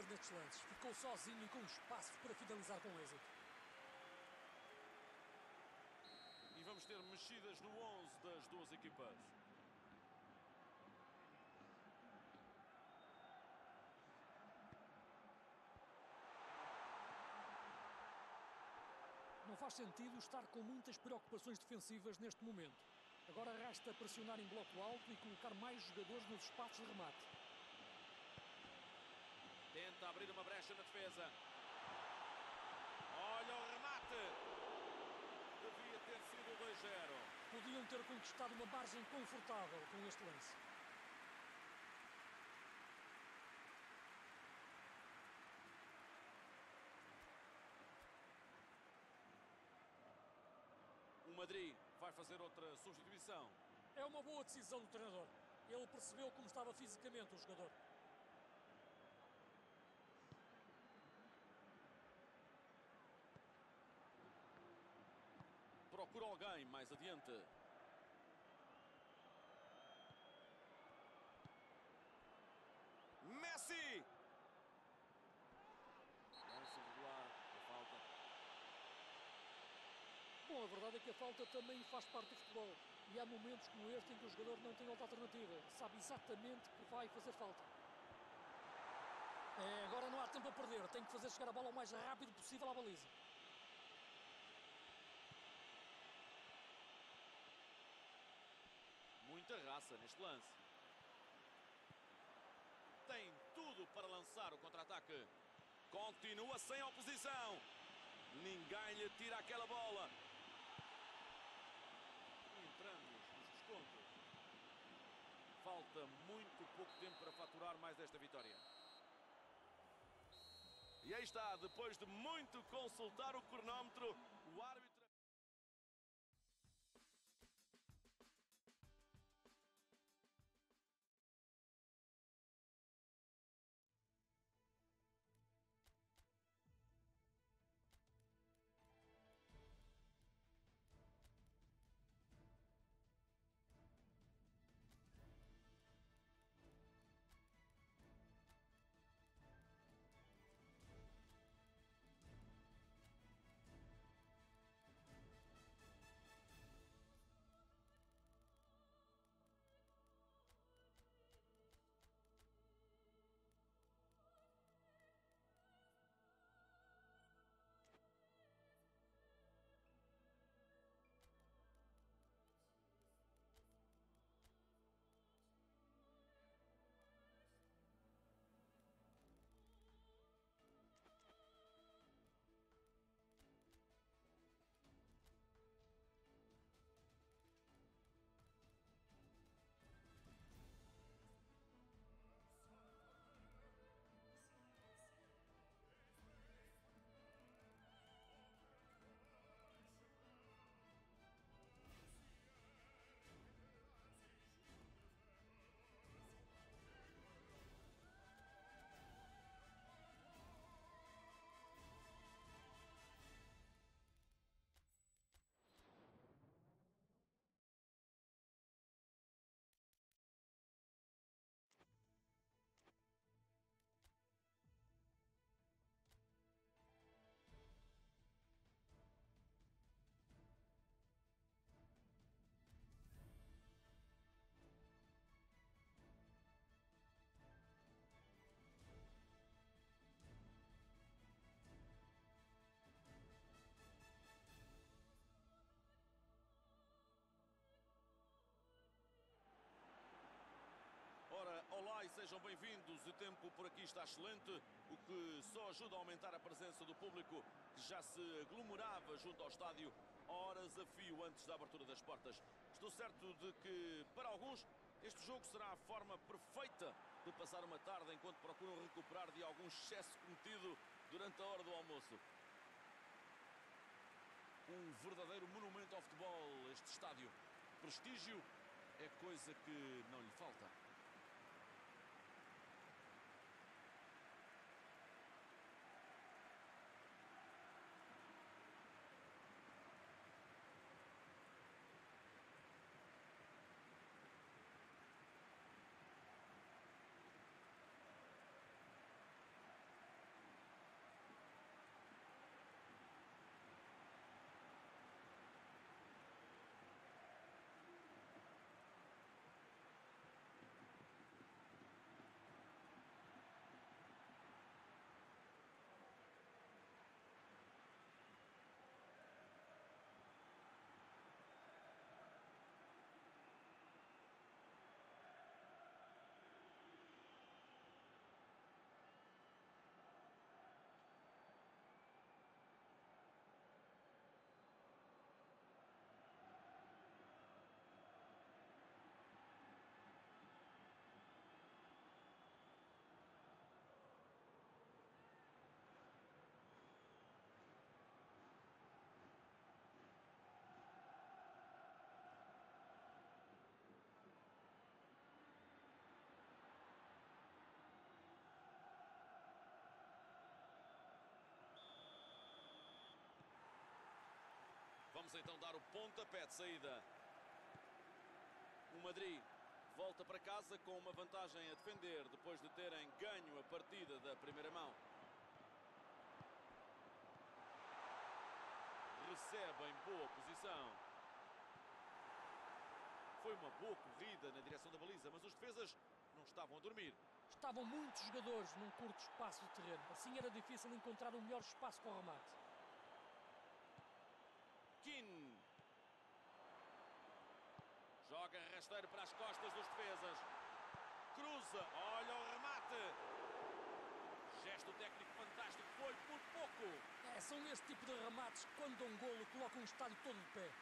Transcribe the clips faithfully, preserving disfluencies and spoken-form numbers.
dúvidas nestes lances. Ficou sozinho e com espaço para finalizar com êxito. E vamos ter mexidas no onze das duas equipas. Não faz sentido estar com muitas preocupações defensivas neste momento. Agora resta pressionar em bloco alto e colocar mais jogadores nos espaços de remate. Tenta abrir uma brecha na defesa. Olha o remate. Devia ter sido dois a zero. Podiam ter conquistado uma margem confortável com este lance. O Madrid vai fazer outra substituição. É uma boa decisão do treinador. Ele percebeu como estava fisicamente o jogador. Procura alguém mais adiante. Messi! Lance regular, a falta. Bom, a verdade é que a falta também faz parte do futebol. E há momentos como este em que o jogador não tem outra alternativa. Sabe exatamente que vai fazer falta. É, agora não há tempo a perder. Tem que fazer chegar a bola o mais rápido possível à baliza. Muita raça neste lance. Tem tudo para lançar o contra-ataque. Continua sem oposição. Ninguém lhe tira aquela bola. E entramos nos descontos. Falta muito pouco tempo para faturar mais desta vitória. E aí está, depois de muito consultar o cronómetro, o árbitro... Ora, olá e sejam bem-vindos. O tempo por aqui está excelente, o que só ajuda a aumentar a presença do público que já se aglomerava junto ao estádio horas a fio antes da abertura das portas. Estou certo de que, para alguns, este jogo será a forma perfeita de passar uma tarde enquanto procuram recuperar de algum excesso cometido durante a hora do almoço. Um verdadeiro monumento ao futebol, este estádio. Prestígio é coisa que não lhe falta. Vamos então dar o pontapé de saída. O Madrid volta para casa com uma vantagem a defender depois de terem ganho a partida da primeira mão. Recebe em boa posição. Foi uma boa corrida na direção da baliza, mas os defesas não estavam a dormir. Estavam muitos jogadores num curto espaço de terreno. Assim era difícil encontrar o melhor espaço para o remate. Keane. Joga rasteiro para as costas dos defesas. Cruza. Olha o remate. Gesto técnico fantástico. Foi por pouco. É, são este tipo de remates que, quando dão um golo, colocam um estádio todo de pé.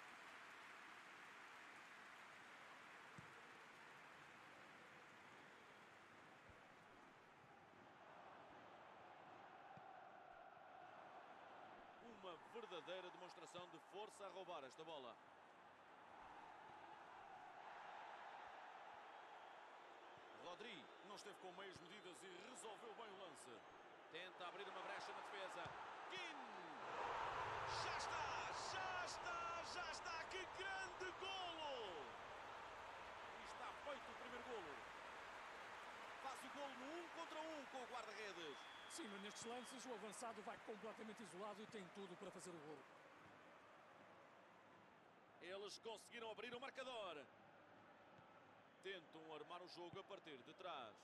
Uma verdadeira demonstração de força a roubar esta bola. Rodri não esteve com meias medidas e resolveu bem o lance. Tenta abrir uma brecha na defesa. Keane! Já está! Já está! Já está! Que grande golo! E está feito o primeiro golo. Faz o golo no um contra um com o guarda-redes. Sim, mas nestes lances o avançado vai completamente isolado e tem tudo para fazer o golo. Eles conseguiram abrir o marcador. Tentam armar o jogo a partir de trás.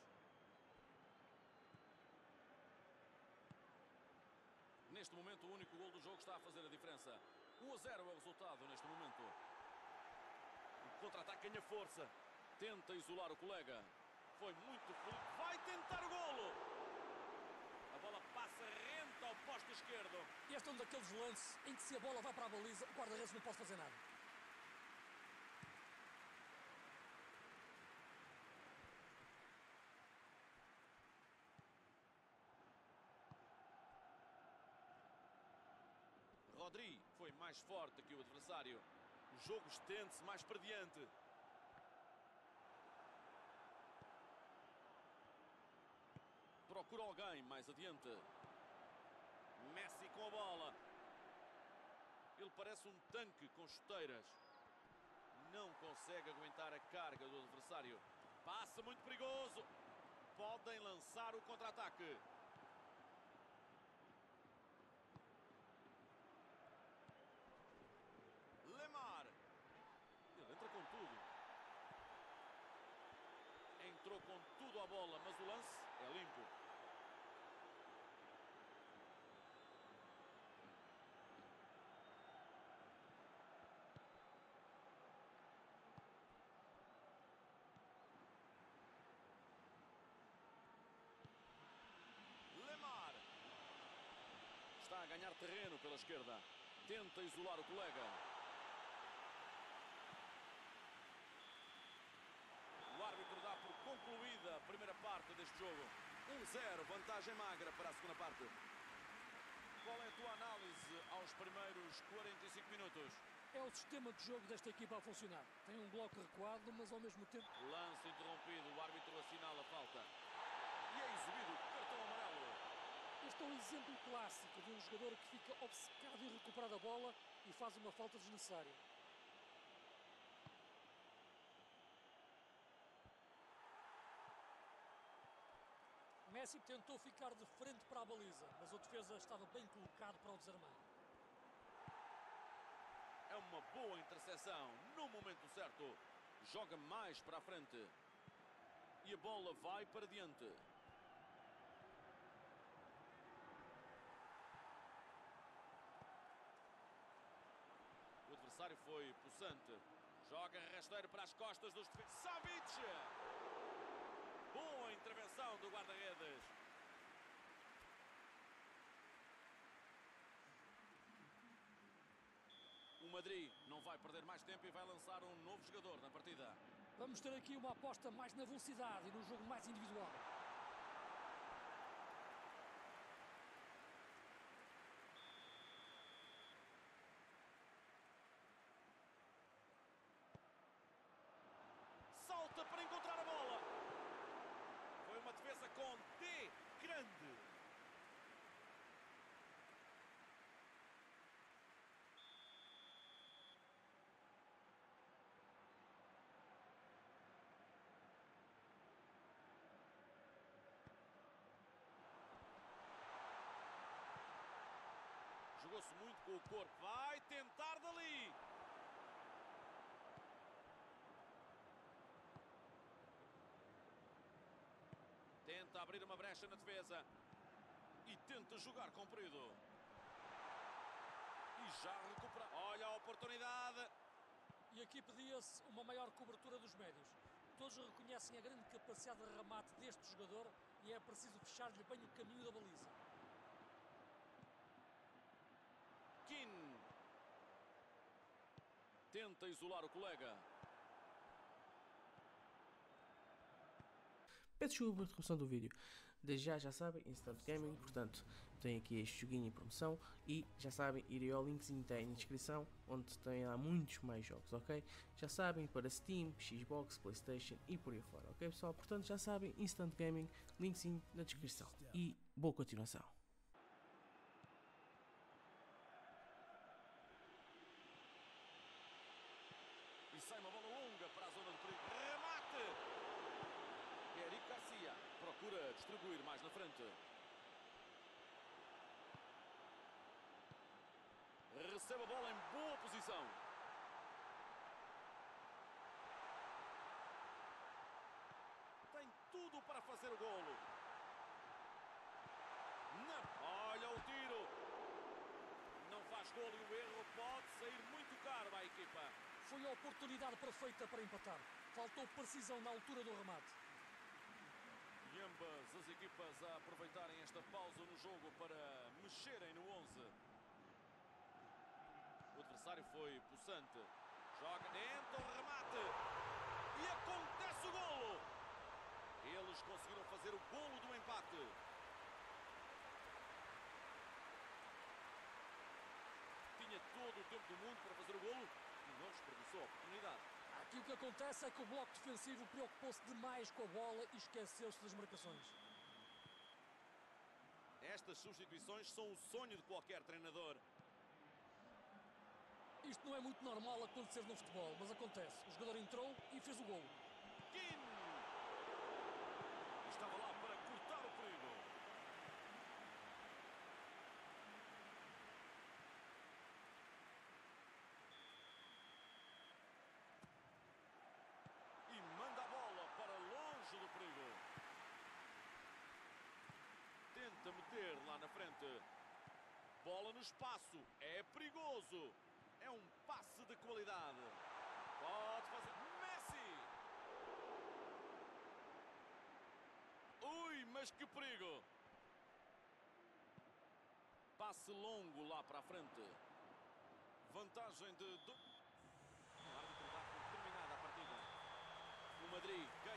Neste momento, o único gol do jogo está a fazer a diferença. um a zero é o resultado neste momento. O contra-ataque ganha força. Tenta isolar o colega. Foi muito feliz. Vai tentar o golo. A bola passa rente ao posto esquerdo. Este é um daqueles lances em que, se a bola vai para a baliza, o guarda-redes não pode fazer nada. Rodri foi mais forte que o adversário. O jogo estende-se mais para diante. Procura alguém mais adiante. Messi com a bola. Ele parece um tanque com chuteiras. Não consegue aguentar a carga do adversário. Passa muito perigoso. Podem lançar o contra-ataque. Lemar. Ele entra com tudo. Entrou com tudo a bola, mas o lance é limpo. Lemar. Está a ganhar terreno pela esquerda. Tenta isolar o colega. O árbitro dá por concluída a primeira parte deste jogo. um a zero, vantagem magra para a segunda parte. Qual é a tua análise aos primeiros quarenta e cinco minutos? É o sistema de jogo desta equipa a funcionar. Tem um bloco recuado, mas ao mesmo tempo... Lance interrompido, o árbitro assinala a falta. E é exibido o cartão amarelo. Este é um exemplo clássico de um jogador que fica obcecado em recuperar a bola e faz uma falta desnecessária. Messi tentou ficar de frente para a baliza, mas o defesa estava bem colocado para o desarmar. É uma boa interseção, no momento certo. Joga mais para a frente. E a bola vai para diante. O adversário foi possante. Joga rasteiro para as costas dos defesas. Savic! Boa intervenção do guarda-redes. O Madrid não vai perder mais tempo e vai lançar um novo jogador na partida. Vamos ter aqui uma aposta mais na velocidade e num jogo mais individual. Salta para encontrar a bola. Foi uma defesa com D grande. Jogou-se muito com o corpo. Vai tentar dali. Tenta abrir uma brecha na defesa. E tenta jogar comprido. E já recupera. Olha a oportunidade. E aqui pedia-se uma maior cobertura dos médios. Todos reconhecem a grande capacidade de remate deste jogador e é preciso fechar-lhe bem o caminho da baliza. Keane. Tenta isolar o colega. Peço desculpa pela interrupção do vídeo. Desde já, já sabem, Instant Gaming, portanto, tem aqui este joguinho em promoção e já sabem, irem ao linkzinho que tem na descrição, onde tem lá muitos mais jogos, ok? Já sabem, para Steam, Xbox, Playstation e por aí fora, ok pessoal? Portanto, já sabem, Instant Gaming, linkzinho na descrição. E boa continuação. E sai uma bola longa para a zona de perigo. Remate! Eric Garcia procura distribuir mais na frente. Recebe a bola em boa posição. Tem tudo para fazer o golo. Não. Olha o tiro. Não faz golo e o erro pode sair muito caro à equipa. Foi a oportunidade perfeita para empatar. Faltou precisão na altura do remate. E ambas as equipas a aproveitarem esta pausa no jogo para mexerem no onze. O adversário foi possante. Joga dentro, remate. E acontece o golo. Eles conseguiram fazer o golo do empate. Tinha todo o tempo do mundo para fazer o golo e não desperdiçou a oportunidade. Aqui o que acontece é que o bloco defensivo preocupou-se demais com a bola e esqueceu-se das marcações. Estas substituições são o sonho de qualquer treinador. Isto não é muito normal acontecer no futebol, mas acontece. O jogador entrou e fez o golo. Keane estava lá para cortar o perigo. E manda a bola para longe do perigo. Tenta meter lá na frente. Bola no espaço. É perigoso. É um passe de qualidade. Pode fazer. Messi! Ui, mas que perigo! Passe longo lá para a frente. Vantagem de... O árbitro dá por terminada a partida. O Madrid